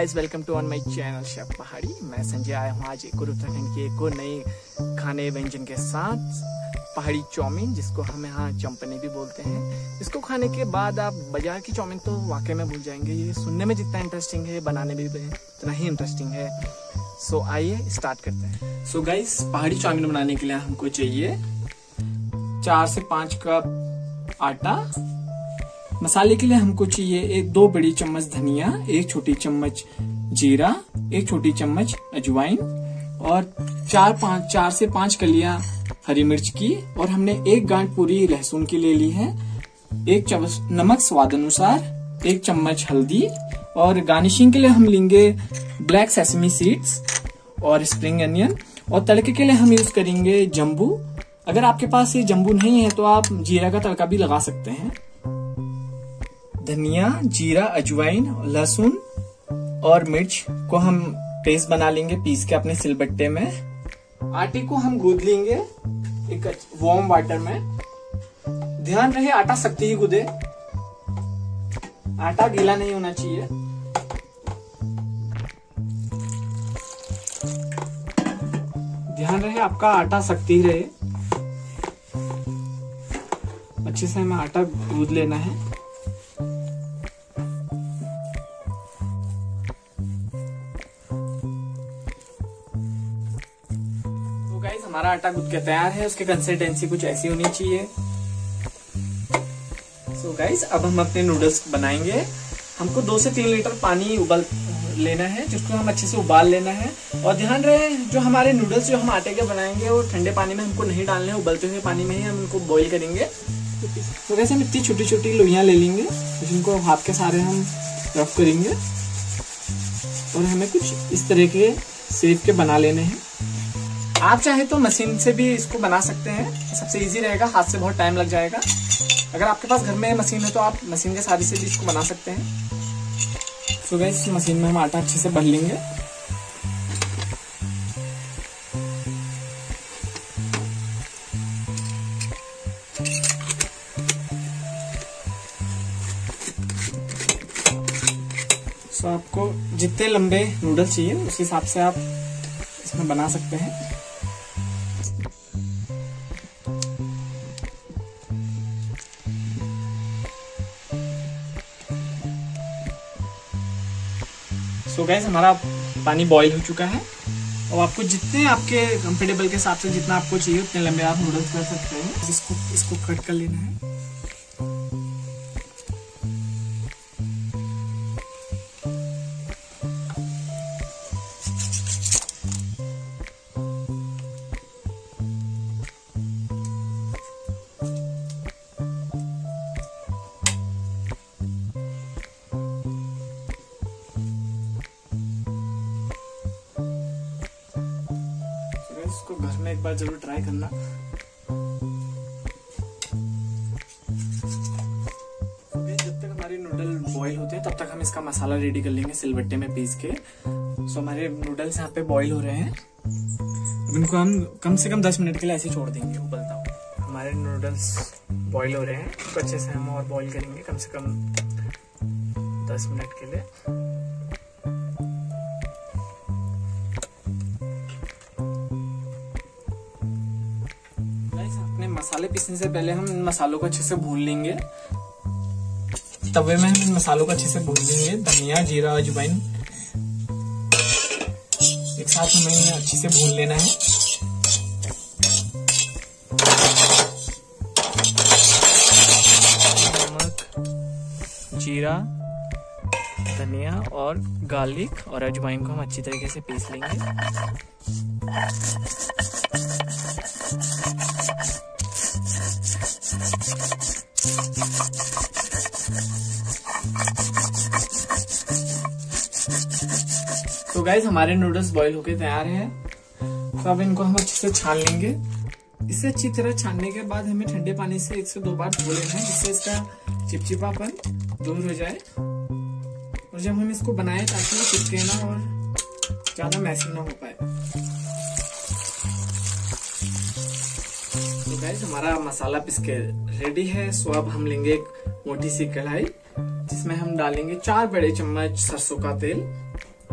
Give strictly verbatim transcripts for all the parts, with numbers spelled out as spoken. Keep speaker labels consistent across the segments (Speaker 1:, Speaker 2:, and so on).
Speaker 1: Guys, welcome to on my channel chef Pahadi. मैं संजय आया हूँ आज एक और उत्तराखंड के एक और नए खाने व्यंजन के साथ। पहाड़ी चाउमीन, जिसको हम यहाँ चंपनी भी बोलते हैं। इसको खाने के बाद आप बाजार की चाउमीन तो वाकई में भूल जाएंगे। ये सुनने में जितना इंटरेस्टिंग है, बनाने में भी उतना ही इंटरेस्टिंग है। सो आइए स्टार्ट करते हैं। सो गाइस, पहाड़ी चाउमीन बनाने के लिए हमको चाहिए चार से पाँच कप आटा। मसाले के लिए हमको चाहिए एक दो बड़ी चम्मच धनिया, एक छोटी चम्मच जीरा, एक छोटी चम्मच अजवाइन और चार पाँच चार से पांच कलियां हरी मिर्च की। और हमने एक गांठ पूरी लहसुन की ले ली है। एक चम्मच नमक स्वाद अनुसार, एक चम्मच हल्दी। और गार्निशिंग के लिए हम लेंगे ब्लैक सेसमी सीड्स और स्प्रिंग अनियन। और तड़के के लिए हम यूज करेंगे जम्बू। अगर आपके पास ये जम्बू नहीं है तो आप जीरा का तड़का भी लगा सकते हैं। धनिया, जीरा, अजवाइन, लहसुन और मिर्च को हम पेस्ट बना लेंगे पीस के अपने सिलबट्टे में। आटे को हम गूंद लेंगे एक वार्म वाटर में। ध्यान रहे आटा सख्ती ही गूंदे, आटा गीला नहीं होना चाहिए। ध्यान रहे आपका आटा सख्ती ही रहे। अच्छे से हमें आटा गूंद लेना है। हमारा आटा गूंद के तैयार है। उसकी कंसिस्टेंसी कुछ ऐसी होनी चाहिए। सो so गाइस, अब हम अपने नूडल्स बनाएंगे। हमको दो से तीन लीटर पानी उबाल लेना है, जिसको हम अच्छे से उबाल लेना है। और ध्यान रहे, जो हमारे नूडल्स जो हम आटे के बनाएंगे वो ठंडे पानी में हमको नहीं डालने हैं, उबलते हुए पानी में ही हम उनको बॉईल करेंगे। तो वैसे हम इतनी छोटी छोटी लोइयां ले लेंगे, जिनको हाथ के सारे हम रफ करेंगे। और हमें कुछ इस तरह के शेप के बना लेने हैं। आप चाहे तो मशीन से भी इसको बना सकते हैं, सबसे इजी रहेगा। हाथ से बहुत टाइम लग जाएगा। अगर आपके पास घर में मशीन है तो आप मशीन के सहारे से भी इसको बना सकते हैं। सो गाइस, इस मशीन में हम आटा अच्छे से भर लेंगे। सो आपको जितने लंबे नूडल्स चाहिए उस हिसाब से आप इसमें बना सकते हैं। सो so गाइस, हमारा पानी बॉईल हो चुका है। और आपको जितने आपके कंफर्टेबल के हिसाब से जितना आपको चाहिए उतने लंबे आप नूडल्स कर सकते हैं। इसको इसको कट कर लेना है। इसको घर में एक बार जरूर ट्राई करना। जब तक हमारे नूडल बॉईल होते हैं तब तक हम इसका मसाला रेडी कर लेंगे सिलबट्टे में पीस के। सो हमारे नूडल्स यहाँ पे बॉईल हो रहे हैं। अब इनको हम कम से कम दस मिनट के लिए ऐसे छोड़ देंगे उबलता हुआ। हमारे नूडल्स बॉईल हो रहे हैं, तो अच्छे से हम और बॉईल करेंगे कम से कम दस मिनट के लिए। मसाले पीसने से पहले हम इन मसालों को अच्छे से भून लेंगे। तवे में हम इन मसालों को अच्छे से भून लेंगे। धनिया, जीरा, अजवाइन एक साथ हमें इन्हें अच्छे से भून लेना है। नमक, जीरा, धनिया और गार्लिक और अजवाइन को हम अच्छी तरीके से पीस लेंगे। तो गाइस, हमारे नूडल्स बॉईल होके तैयार हैं। तो अब इनको हम अच्छे से छान लेंगे। इसे अच्छी तरह छानने के बाद हमें ठंडे पानी से एक से दो बार धो लेना है, जिससे इसका चिपचिपापन दूर हो जाए। और जब हम इसको बनाए ताकि वो चिपके ना और ज्यादा मैसी ना हो पाए। तो गाइस, हमारा मसाला पिस के रेडी है। सो अब हम लेंगे एक मोटी सी कढ़ाई, जिसमें हम डालेंगे चार बड़े चम्मच सरसों का तेल।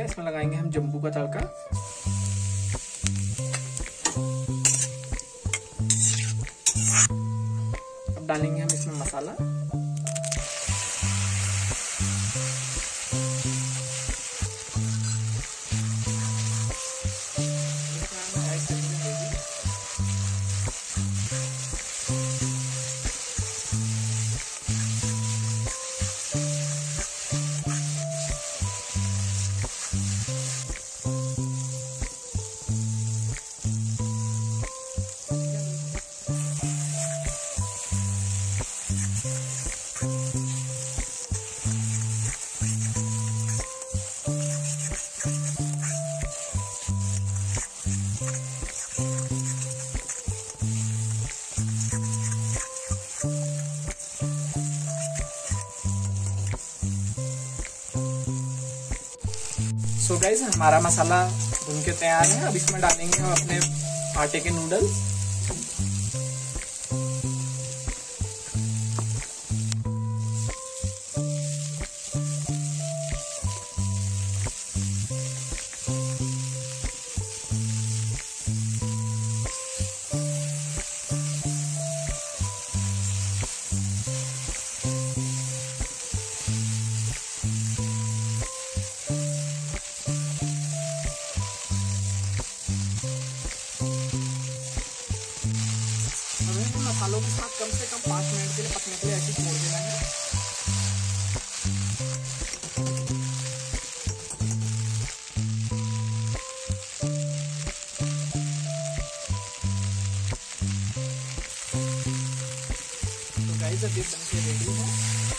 Speaker 1: गया, इसमें लगाएंगे हम जम्बू का तड़का। अब डालेंगे हम इसमें मसाला। सो गाइस हमारा मसाला भून के तैयार है। अब इसमें डालेंगे हम अपने आटे के नूडल्स। मसालों के साथ कम से कम पाँच मिनट के लिए पकने के लिए ऐसे छोड़ देना है। तो गाइस अब ये बन के रेडी है।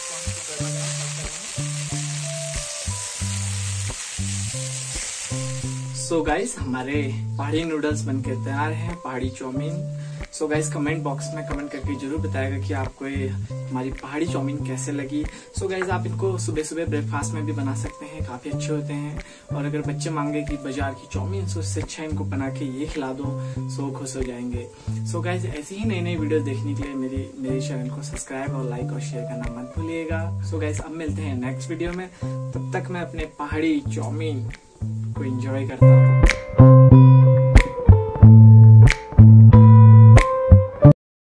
Speaker 1: सो गाइस हमारे पहाड़ी नूडल्स बनके तैयार हैं, पहाड़ी chowmein. So guys comment box में कमेंट करके जरूर बताएगा कि आपको ये हमारी पहाड़ी चाउमीन कैसे लगी। सो गाइस आप इनको सुबह सुबह ब्रेकफास्ट में भी बना सकते हैं, काफी अच्छे होते हैं। और अगर बच्चे मांगे कि बाजार की चाउमीन सो उससे अच्छा इनको बना के ये खिला दो, सो खुश हो जाएंगे। सो गाइस ऐसी ही नई नई वीडियो देखने के लिए मेरी मेरे चैनल को सब्सक्राइब और लाइक और शेयर करना मत भूलिएगा। सो गाइस अब मिलते हैं नेक्स्ट वीडियो में, तब तक मैं अपने पहाड़ी चाउमीन को एंजॉय करता हूँ।